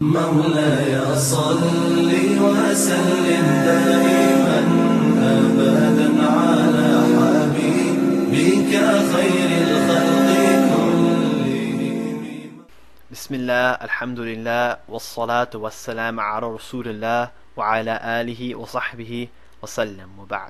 مولاي صل وسلم دائما أبدا على حبيبك خير الخلق كلهم. بسم الله الحمد لله والصلاة والسلام على رسول الله وعلى آله وصحبه وسلم وبعد.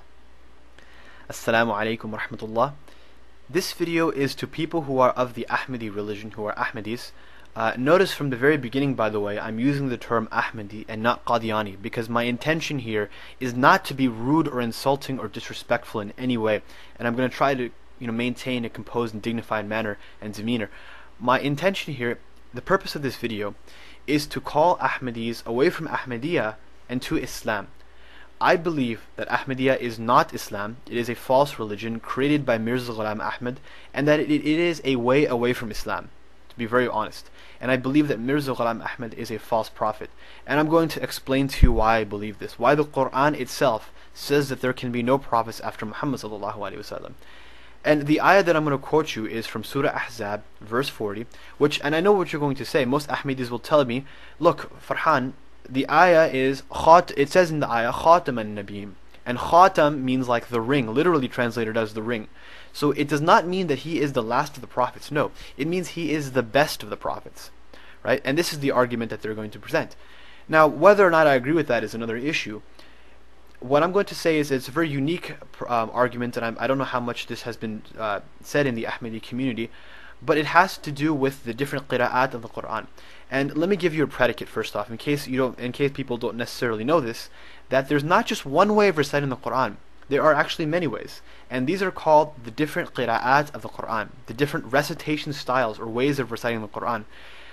Assalamu alaikum wa rahmatullah. This video is to people who are of the Ahmadi religion, who are Ahmadis. Notice from the very beginning, by the way, I'm using the term Ahmadi and not Qadiani because my intention here is not to be rude or insulting or disrespectful in any way, and I'm going to try to maintain a composed and dignified manner and demeanor. My intention here, the purpose of this video, is to call Ahmadis away from Ahmadiyya and to Islam. I believe that Ahmadiyya is not Islam, it is a false religion created by Mirza Ghulam Ahmad, and that it is a way away from Islam, to be very honest. And I believe that Mirza Ghulam Ahmad is a false prophet. And I'm going to explain to you why I believe this, why the Quran itself says that there can be no prophets after Muhammad sallallahu alaihi wasallam. And the ayah that I'm going to quote you is from Surah Ahzab, verse 40, which, and I know what you're going to say, most Ahmadis will tell me, look, Farhan, the ayah is, it says in the ayah, Khatam an-Nabiyyin. And Khatam means like the ring, literally translated as the ring. So it does not mean that he is the last of the prophets. No, it means he is the best of the prophets. Right? And this is the argument that they're going to present. Now, whether or not I agree with that is another issue. What I'm going to say is it's a very unique argument, and I don't know how much this has been said in the Ahmadi community, but it has to do with the different qira'at of the Quran. And let me give you a predicate first off, in case people don't necessarily know this, that there's not just one way of reciting the Quran. There are actually many ways, and these are called the different qira'at of the Quran, the different recitation styles or ways of reciting the Quran.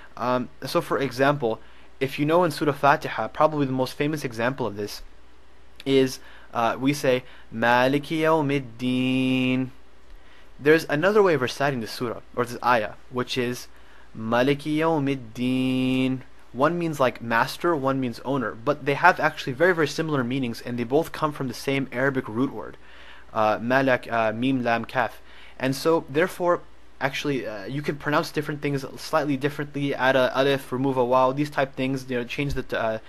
So for example, if you know in Surah Fatiha, probably the most famous example of this is we say Maliki Yawmiddin. There's another way of reciting this surah or this ayah, which is Maliki Yawmiddin. One means like master, one means owner, but they have actually very, very similar meanings, and they both come from the same Arabic root word, Malak, Mim, Lam, Kaf. And so, therefore, actually, you can pronounce different things slightly differently, add a alif, remove a waw, these type things, change the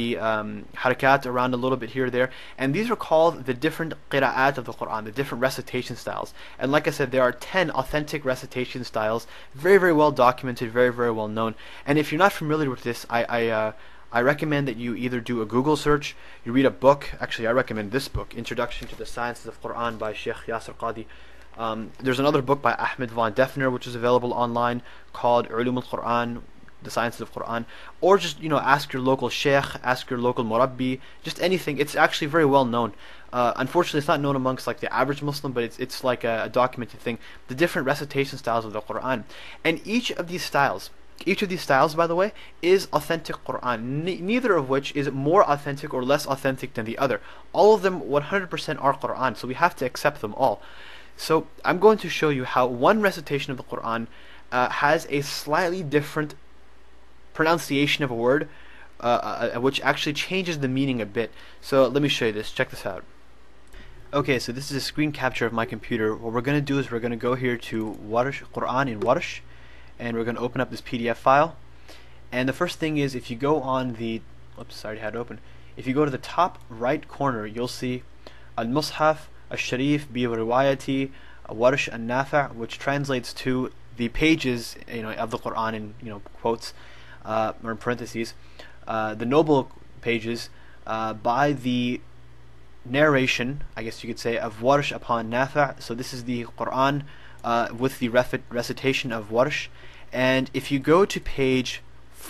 harakat around a little bit here or there, and these are called the different qira'at of the Quran, the different recitation styles. And like I said, there are 10 authentic recitation styles, very, very well documented, very, very well known. And if you're not familiar with this, I recommend that you either do a Google search, you read a book. Actually, I recommend this book, Introduction to the Sciences of Quran by Sheikh Yasir Qadi. There's another book by Ahmed von Defner which is available online called Ulum al-Quran, the Sciences of Quran, or just ask your local sheikh, ask your local murabbi, just anything. It's actually very well known. Unfortunately, it's not known amongst like the average Muslim, but it's like a documented thing. The different recitation styles of the Quran, and each of these styles, by the way, is authentic Quran. Neither of which is more authentic or less authentic than the other. All of them 100% are Quran, so we have to accept them all. So I'm going to show you how one recitation of the Quran has a slightly different pronunciation of a word, which actually changes the meaning a bit. So let me show you this. Check this out. Okay, so this is a screen capture of my computer. What we're going to do is we're going to go here to Warsh, Quran in Warsh, and we're going to open up this PDF file. And the first thing is, if you go on the, oops, sorry, I had it open. If you go to the top right corner, you'll see Al-Mushaf Al-Sharif bi Riwayati Warsh An-Nafi', which translates to the pages of the Quran in quotes or in parentheses, the noble pages by the narration, I guess you could say, of Warsh upon Nafi'. So this is the Quran with the recitation of Warsh. And if you go to page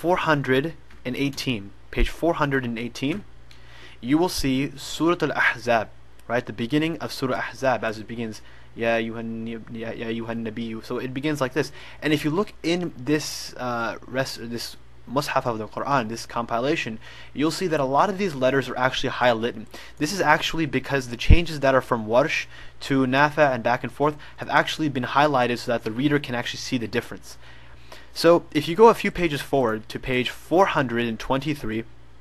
418, you will see Surah Al-Ahzab, right? The beginning of Surah Ahzab, as it begins, Ya Ayyuhan Nabiyyu. So it begins like this. And if you look in this this Mus'haf of the Quran, this compilation, you'll see that a lot of these letters are actually highlighted. This is actually because the changes that are from Warsh to Nafi' and back and forth have actually been highlighted so that the reader can actually see the difference. So if you go a few pages forward to page 423,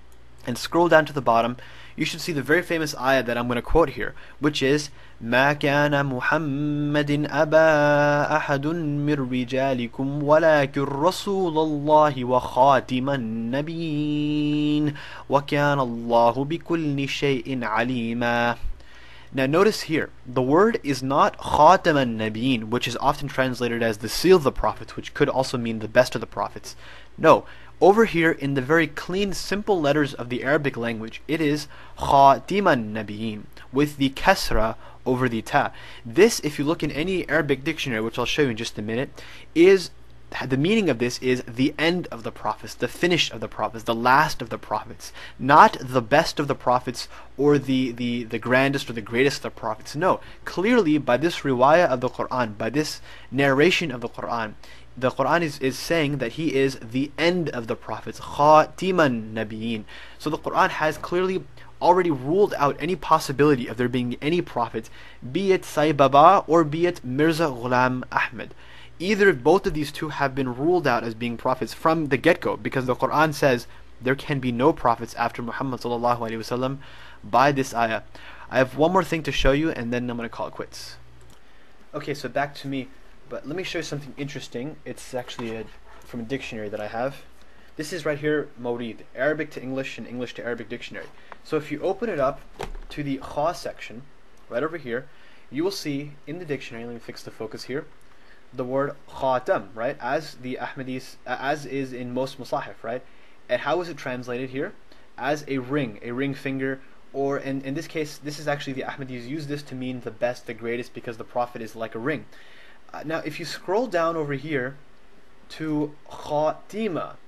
and scroll down to the bottom, you should see the very famous ayah that I'm going to quote here, which is ما كان محمد أبا أحد من رجالكم ولكن رسول الله وخاتم النبيين وكان الله بكل شيء عليما. Now notice here, the word is not Khatam al-Nabiyyin, which is often translated as the seal of the prophets, which could also mean the best of the prophets. No, over here in the very clean, simple letters of the Arabic language, it is Khatim al-Nabiyyin, with the kasra over the ta. This, if you look in any Arabic dictionary, which I'll show you in just a minute, is the meaning of this is the end of the prophets, the finish of the prophets, the last of the prophets, not the best of the prophets or the grandest or the greatest of the prophets. No, clearly by this riwayah of the Quran, by this narration of the Quran is saying that he is the end of the prophets, Khatiman Nabiyyin. So the Quran has clearly already ruled out any possibility of there being any prophet, be it Sai Baba or be it Mirza Ghulam Ahmed. Either both of these two have been ruled out as being prophets from the get-go, because the Quran says there can be no prophets after Muhammad sallallahu alaihi wasallam by this ayah. I have one more thing to show you and then I'm going to call it quits. Okay, so back to me, but let me show you something interesting. It's actually from a dictionary that I have. This is right here, Mawrid, Arabic to English and English to Arabic dictionary. So if you open it up to the Kha section, right over here, you will see in the dictionary, let me fix the focus here, the word khatam, right, as the Ahmadis, as is in most musahif, right? And how is it translated here? As a ring finger, or in this case, this is actually the Ahmadis use this to mean the best, the greatest, because the Prophet is like a ring. Now, if you scroll down over here to khatima,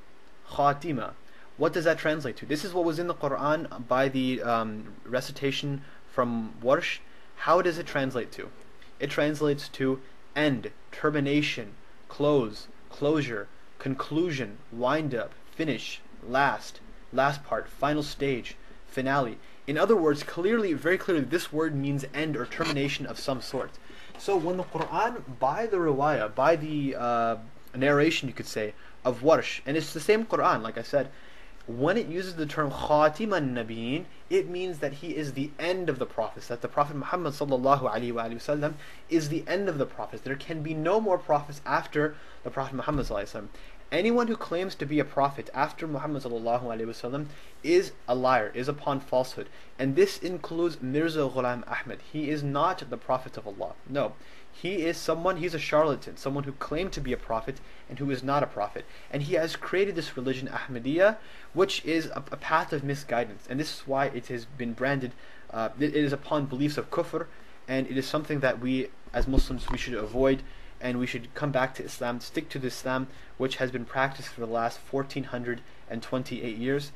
what does that translate to? This is what was in the Quran by the recitation from Warsh. How does it translate to? It translates to end, termination, close, closure, conclusion, wind up, finish, last part, final stage, finale. In other words, clearly, very clearly, this word means end or termination of some sort. So when the Quran, by the riwayah, by the narration, you could say, of Warsh, and it's the same Quran, like I said, when it uses the term Khatim al-Nabiyyin, it means that he is the end of the prophets, that the Prophet Muhammad sallallahu alaihi wasallam is the end of the prophets. There can be no more prophets after the Prophet Muhammad sallallahu alaihi wasallam. Anyone who claims to be a prophet after Muhammad sallallahu alaihi wasallam is a liar, is upon falsehood. And this includes Mirza Ghulam Ahmed. He is not the prophet of Allah. No. He is he's a charlatan, someone who claimed to be a prophet and who is not a prophet. And he has created this religion, Ahmadiyya, which is a path of misguidance. And this is why it has been branded, it is upon beliefs of kufr, and it is something that we, as Muslims, we should avoid, and we should come back to Islam, stick to the Islam, which has been practiced for the last 1428 years.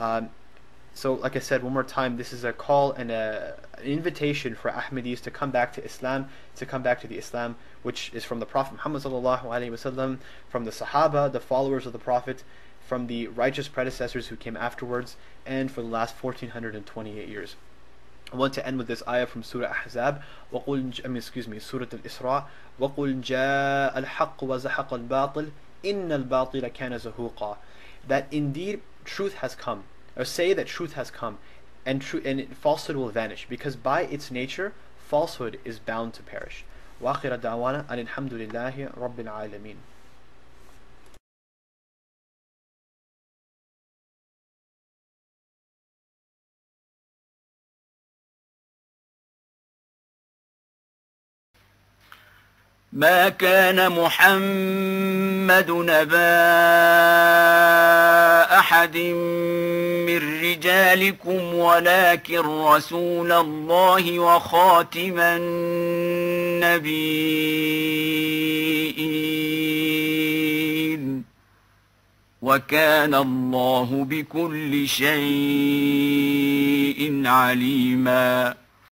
So, like I said, one more time, this is a call and an invitation for Ahmadis to come back to Islam, to come back to the Islam which is from the Prophet Muhammad sallallahu alaihi wasallam, from the Sahaba, the followers of the Prophet, from the righteous predecessors who came afterwards, and for the last 1428 years. I want to end with this ayah from Surah Ahzab, Surah Al-Isra, وَقُلْ جَاءَ الْحَقُّ وَزَحَقَ الْبَاطِلِ إِنَّ الْبَاطِلَ كَانَ زَهُوقًا. That indeed truth has come, or say that truth has come, and falsehood will vanish, because by its nature, falsehood is bound to perish. وآخر دعوانا أن الحمد لله رب العالمين. ما كان محمد نبا أحد من رجالكم ولكن رسول الله وخاتم النبيين وكان الله بكل شيء عليما.